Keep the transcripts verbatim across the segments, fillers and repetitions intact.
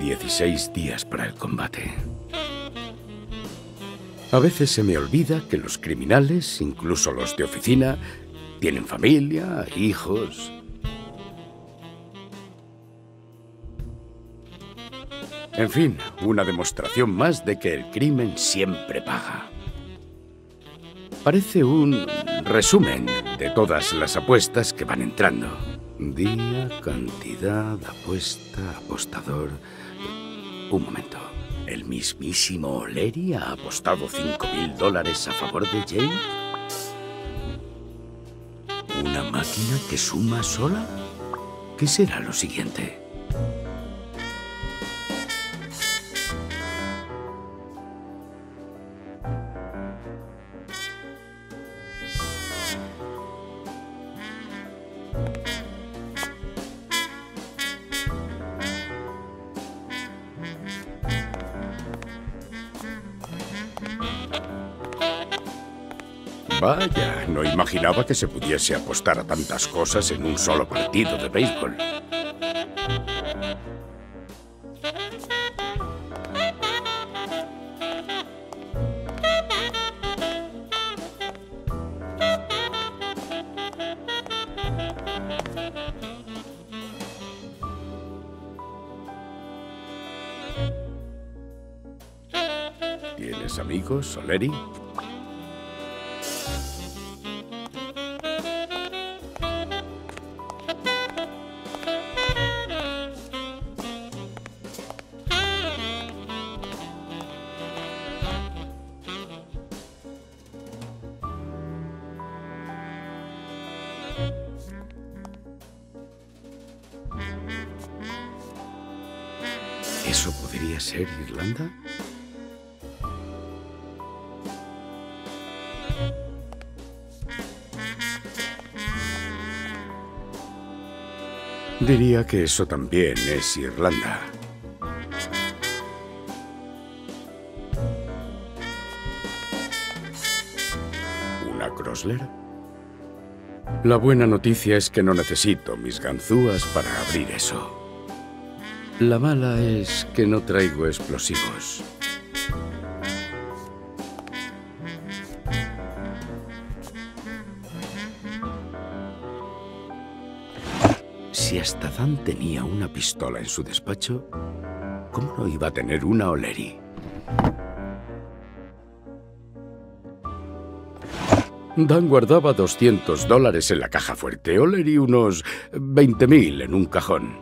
dieciséis días para el combate. A veces se me olvida que los criminales, incluso los de oficina, tienen familia, hijos. En fin, una demostración más de que el crimen siempre paga. Parece un resumen de todas las apuestas que van entrando. Día, cantidad, apuesta, apostador... Un momento. ¿El mismísimo O'Leary ha apostado cinco mil dólares a favor de Jane? ¿Una máquina que suma sola? ¿Qué será lo siguiente? Vaya, no imaginaba que se pudiese apostar a tantas cosas en un solo partido de béisbol. ¿Tienes amigos, O'Leary? ¿Eso podría ser Irlanda? Diría que eso también es Irlanda. ¿Una Crosler? La buena noticia es que no necesito mis ganzúas para abrir eso. La mala es que no traigo explosivos. Si hasta Dan tenía una pistola en su despacho, ¿cómo no iba a tener una O'Leary? Dan guardaba doscientos dólares en la caja fuerte, O'Leary unos veinte mil en un cajón.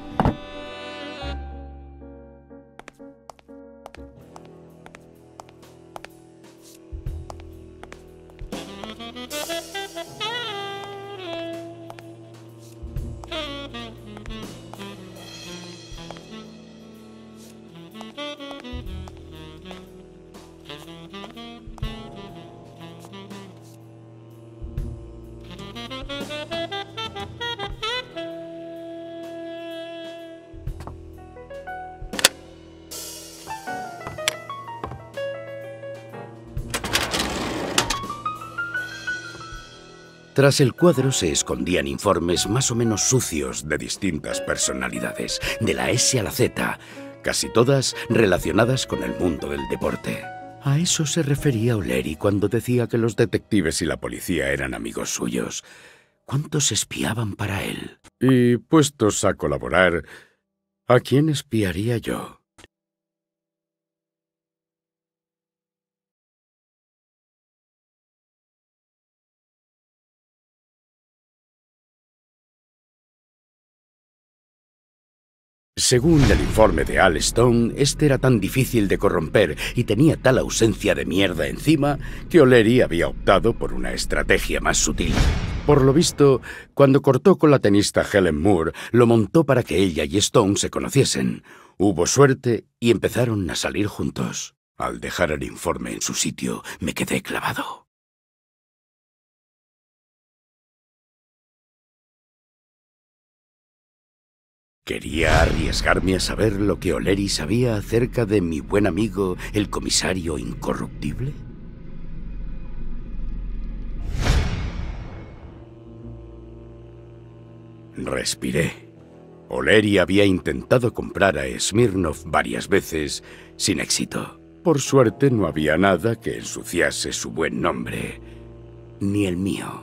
Tras el cuadro se escondían informes más o menos sucios de distintas personalidades, de la S a la Z, casi todas relacionadas con el mundo del deporte. A eso se refería O'Leary cuando decía que los detectives y la policía eran amigos suyos. ¿Cuántos espiaban para él? Y puestos a colaborar, ¿a quién espiaría yo? Según el informe de Al Stone, este era tan difícil de corromper y tenía tal ausencia de mierda encima que O'Leary había optado por una estrategia más sutil. Por lo visto, cuando cortó con la tenista Helen Moore, lo montó para que ella y Stone se conociesen. Hubo suerte y empezaron a salir juntos. Al dejar el informe en su sitio, me quedé clavado. Quería arriesgarme a saber lo que O'Leary sabía acerca de mi buen amigo, el comisario incorruptible. Respiré. O'Leary había intentado comprar a Smirnov varias veces, sin éxito. Por suerte no había nada que ensuciase su buen nombre, ni el mío.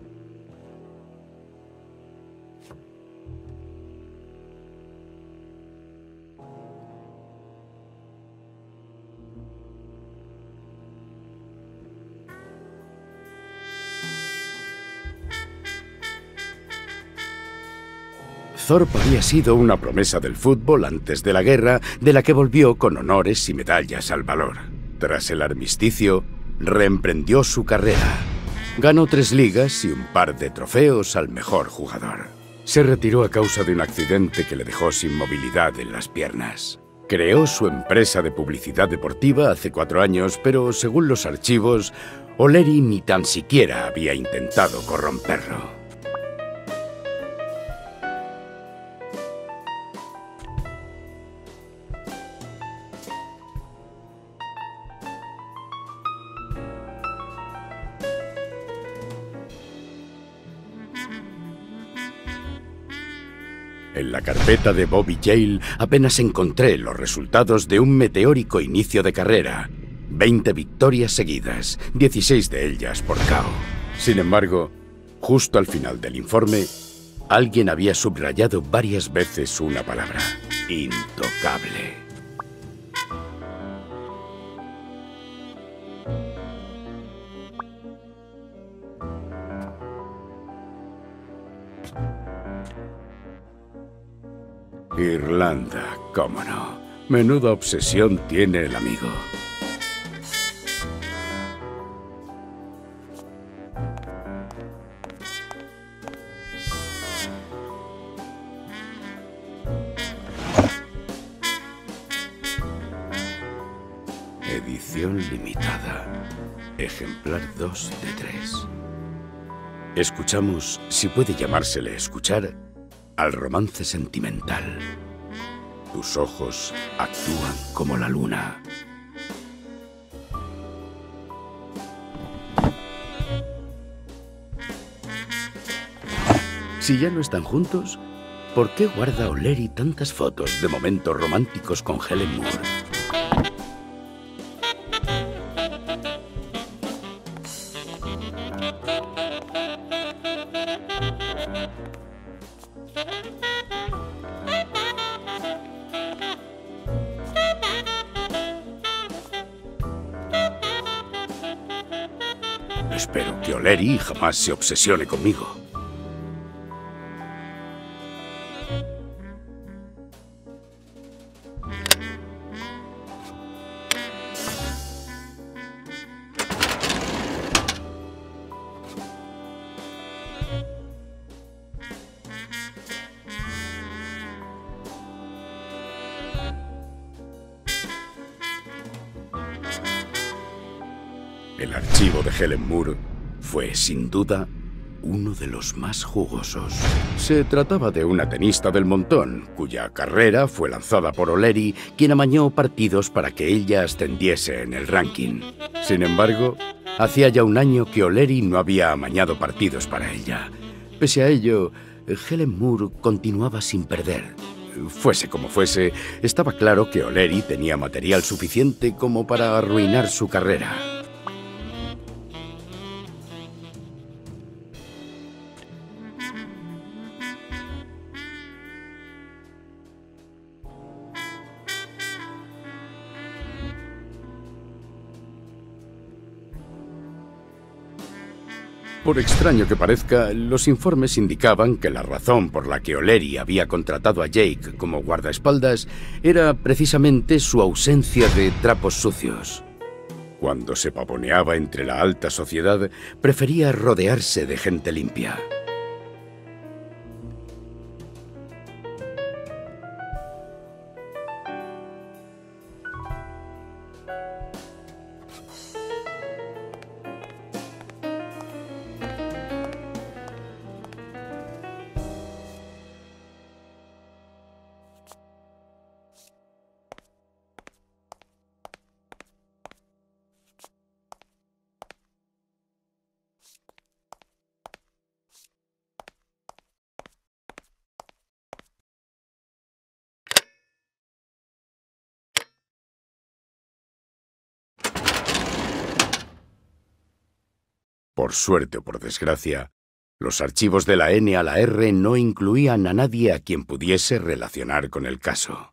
Thorpe había sido una promesa del fútbol antes de la guerra, de la que volvió con honores y medallas al valor. Tras el armisticio, reemprendió su carrera. Ganó tres ligas y un par de trofeos al mejor jugador. Se retiró a causa de un accidente que le dejó sin movilidad en las piernas. Creó su empresa de publicidad deportiva hace cuatro años, pero según los archivos, O'Leary ni tan siquiera había intentado corromperlo. En la carpeta de Bobby Yale apenas encontré los resultados de un meteórico inicio de carrera. veinte victorias seguidas, dieciséis de ellas por K O. Sin embargo, justo al final del informe, alguien había subrayado varias veces una palabra: intocable. Irlanda, cómo no. Menuda obsesión tiene el amigo. Edición limitada. Ejemplar dos de tres. Escuchamos, si puede llamársele escuchar, al romance sentimental. Tus ojos actúan como la luna. Si ya no están juntos, ¿por qué guarda O'Leary tantas fotos de momentos románticos con Helen Moore? Espero que O'Leary jamás se obsesione conmigo. El archivo de Helen Moore fue, sin duda, uno de los más jugosos. Se trataba de una tenista del montón, cuya carrera fue lanzada por O'Leary, quien amañó partidos para que ella ascendiese en el ranking. Sin embargo, hacía ya un año que O'Leary no había amañado partidos para ella. Pese a ello, Helen Moore continuaba sin perder. Fuese como fuese, estaba claro que O'Leary tenía material suficiente como para arruinar su carrera. Por extraño que parezca, los informes indicaban que la razón por la que O'Leary había contratado a Jake como guardaespaldas era precisamente su ausencia de trapos sucios. Cuando se pavoneaba entre la alta sociedad, prefería rodearse de gente limpia. Por suerte o por desgracia, los archivos de la N a la R no incluían a nadie a quien pudiese relacionar con el caso.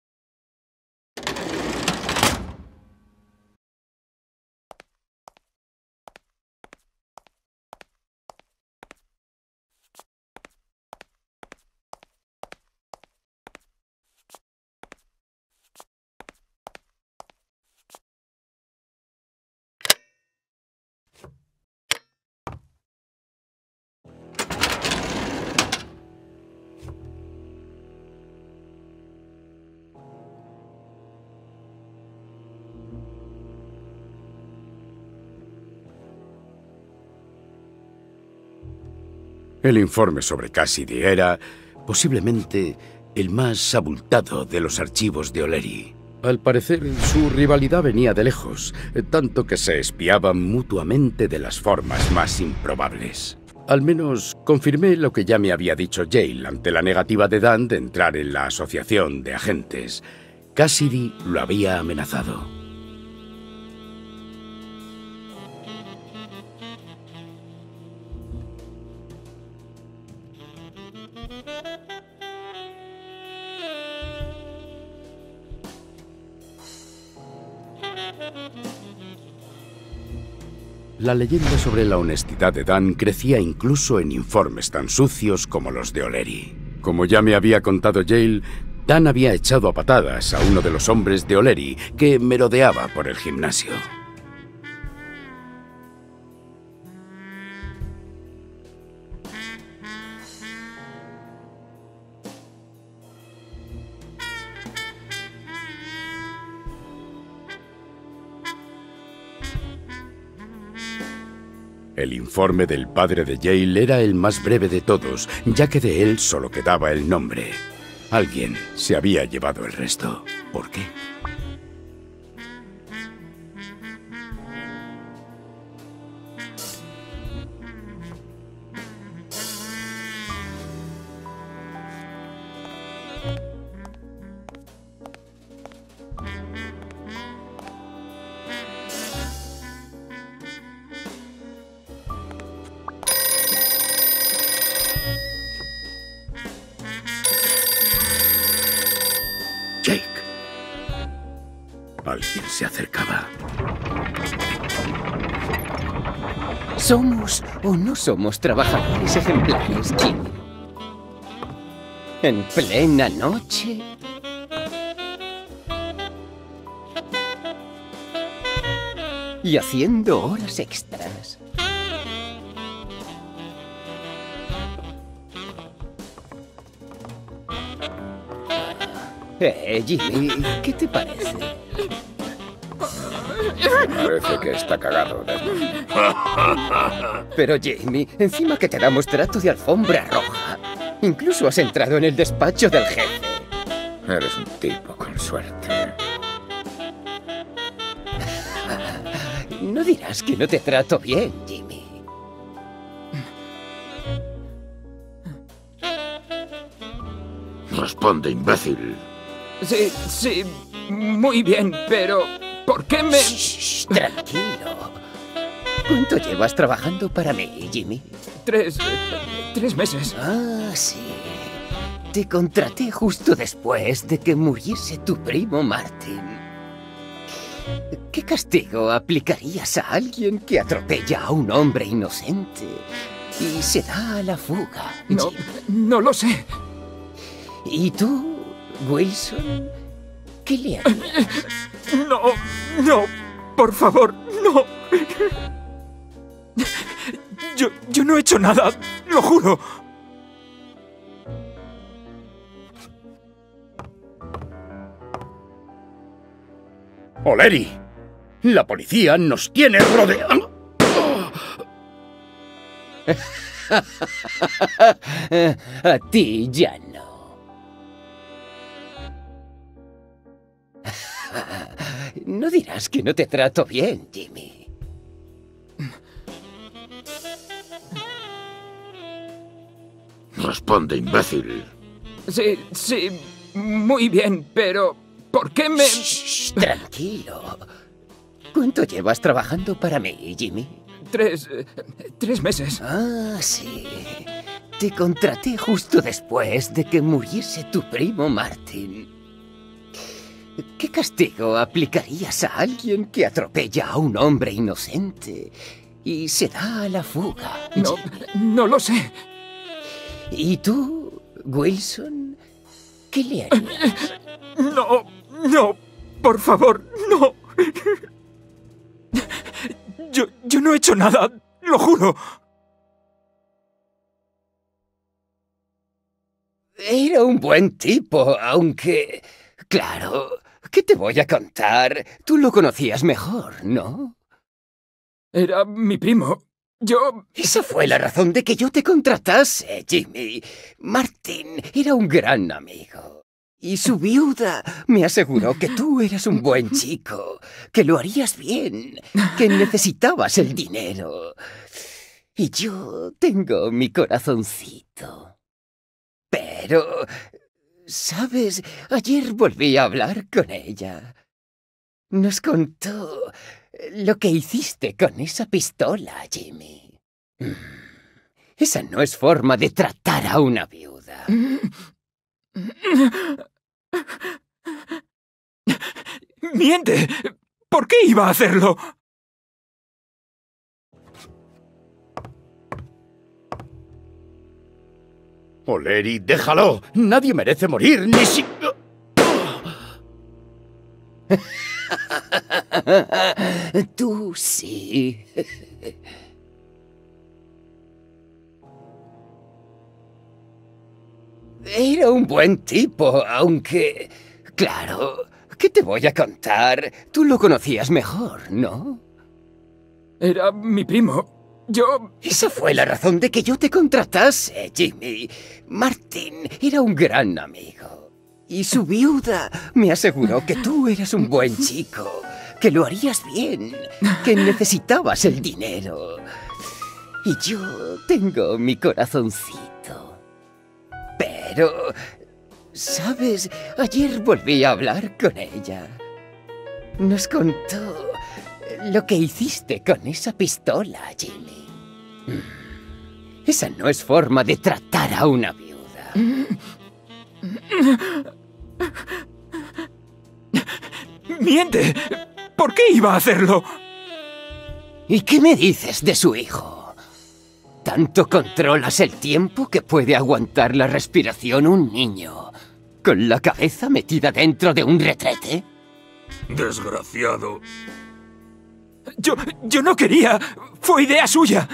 El informe sobre Cassidy era, posiblemente, el más abultado de los archivos de O'Leary. Al parecer, su rivalidad venía de lejos, tanto que se espiaban mutuamente de las formas más improbables. Al menos confirmé lo que ya me había dicho Yale ante la negativa de Dan de entrar en la asociación de agentes. Cassidy lo había amenazado. La leyenda sobre la honestidad de Dan crecía incluso en informes tan sucios como los de O'Leary. Como ya me había contado Yale, Dan había echado a patadas a uno de los hombres de O'Leary que merodeaba por el gimnasio. El informe del padre de Yale era el más breve de todos, ya que de él solo quedaba el nombre. Alguien se había llevado el resto. ¿Por qué? Jake. Alguien se acercaba. ¿Somos o no somos trabajadores ejemplares, Jim? En plena noche. Y haciendo horas extras. Eh, Jimmy, ¿qué te parece? Parece que está cagado, Desmond. Pero Jimmy, encima que te damos trato de alfombra roja. Incluso has entrado en el despacho del jefe. Eres un tipo con suerte. No dirás que no te trato bien, Jimmy. Responde, imbécil. Sí, sí, muy bien, pero ¿por qué me...? Shh, tranquilo. ¿Cuánto llevas trabajando para mí, Jimmy? Tres... tres meses. Ah, sí. Te contraté justo después de que muriese tu primo Martin. ¿Qué castigo aplicarías a alguien que atropella a un hombre inocente y se da a la fuga, No, Jimmy? no lo sé. ¿Y tú, Wilson? ¿Qué le harías? No, no, por favor, no. Yo, yo no he hecho nada, lo juro. ¡O'Leary! ¡La policía nos tiene rodeados! A ti ya no. No dirás que no te trato bien, Jimmy. Responde, imbécil. Sí, sí, muy bien, pero ¿por qué me...? Shh, tranquilo. ¿Cuánto llevas trabajando para mí, Jimmy? tres... eh, tres meses. Ah, sí. Te contraté justo después de que muriese tu primo Martin. ¿Qué castigo aplicarías a alguien que atropella a un hombre inocente y se da a la fuga? No, no lo sé. ¿Y tú, Wilson? ¿Qué le harías? No, no, por favor, no. Yo, yo no he hecho nada, lo juro. Era un buen tipo, aunque... Claro, ¿qué te voy a contar? Tú lo conocías mejor, ¿no? Era mi primo. Yo... Esa fue la razón de que yo te contratase, Jimmy. Martin era un gran amigo. Y su viuda me aseguró que tú eras un buen chico, que lo harías bien, que necesitabas el dinero. Y yo tengo mi corazoncito. Pero, ¿sabes? Ayer volví a hablar con ella. Nos contó lo que hiciste con esa pistola, Jimmy. Esa no es forma de tratar a una viuda. ¡Miente! ¿Por qué iba a hacerlo? O'Leary, déjalo. Nadie merece morir, ni si... Tú sí. Era un buen tipo, aunque... Claro, ¿qué te voy a contar? Tú lo conocías mejor, ¿no? Era mi primo. Yo... Esa fue la razón de que yo te contratase, Jimmy. Martin era un gran amigo. Y su viuda me aseguró que tú eras un buen chico, que lo harías bien, que necesitabas el dinero. Y yo tengo mi corazoncito. Pero, ¿sabes? Ayer volví a hablar con ella. Nos contó lo que hiciste con esa pistola, Jimmy. Esa no es forma de tratar a una viuda. ¡Miente! ¿Por qué iba a hacerlo? ¿Y qué me dices de su hijo? ¿Tanto controlas el tiempo que puede aguantar la respiración un niño con la cabeza metida dentro de un retrete? Desgraciado. Yo... yo no quería. Fue idea suya.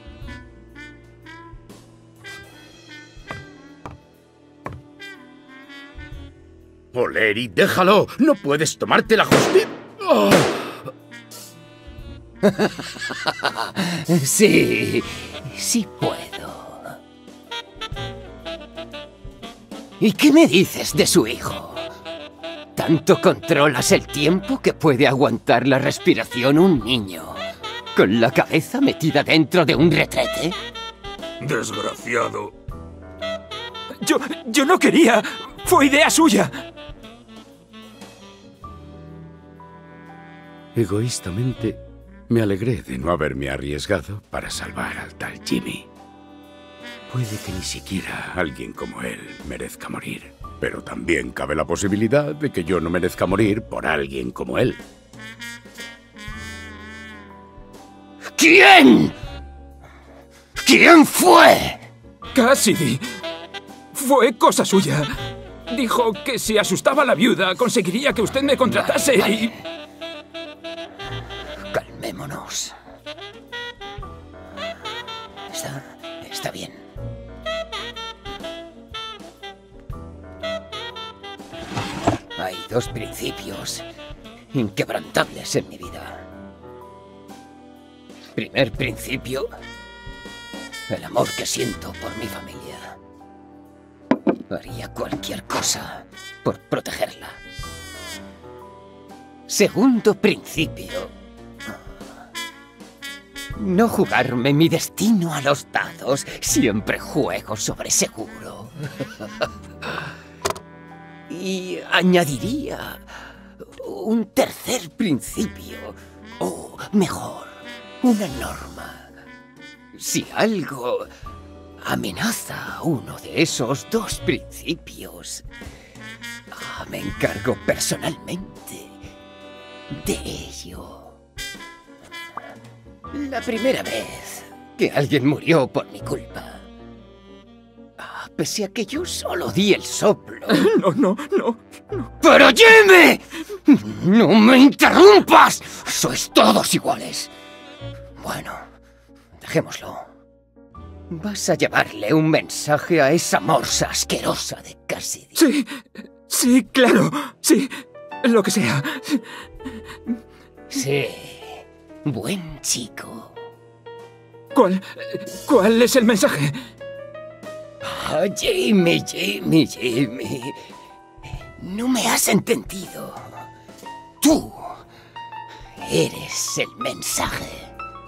O'Leary, déjalo. No puedes tomarte la justicia. ¡Oh! Sí, sí puedo. ¿Y qué me dices de su hijo? ¿Tanto controlas el tiempo que puede aguantar la respiración un niño con la cabeza metida dentro de un retrete? Desgraciado. Yo... yo no quería. Fue idea suya. Egoístamente, me alegré de no haberme arriesgado para salvar al tal Jimmy. Puede que ni siquiera alguien como él merezca morir, pero también cabe la posibilidad de que yo no merezca morir por alguien como él. ¿Quién? ¿Quién fue? Cassidy. Fue cosa suya. Dijo que si asustaba a la viuda conseguiría que usted me contratase Vale, y... vale. Calmémonos. Está... está bien. Hay dos principios inquebrantables en mi vida. Primer principio, el amor que siento por mi familia. Haría cualquier cosa por protegerla. Segundo principio, no jugarme mi destino a los dados. Siempre juego sobre seguro. Y añadiría un tercer principio, o mejor, una norma. Si algo amenaza uno de esos dos principios, ah, me encargo personalmente de ello. La primera vez que alguien murió por mi culpa, pese a que yo solo di el soplo. No, no, no, no. ¡Pero Jimmy! ¡No me interrumpas! ¡Sois todos iguales! Bueno, dejémoslo. Vas a llevarle un mensaje a esa morsa asquerosa de Cassidy. Sí, sí, claro, sí, lo que sea. Sí, buen chico. ¿Cuál, cuál es el mensaje? Oh, Jimmy, Jimmy, Jimmy. No me has entendido. Tú eres el mensaje.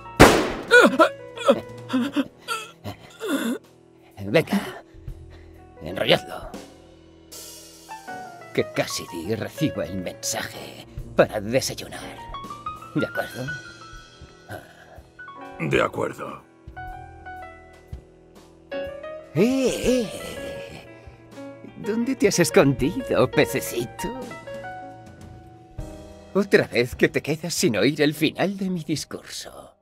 Venga, enrolladlo. Que Cassidy reciba el mensaje para desayunar. ¿De acuerdo? De acuerdo. ¡Eh, eh! ¿Dónde te has escondido, pececito? Otra vez que te quedas sin oír el final de mi discurso.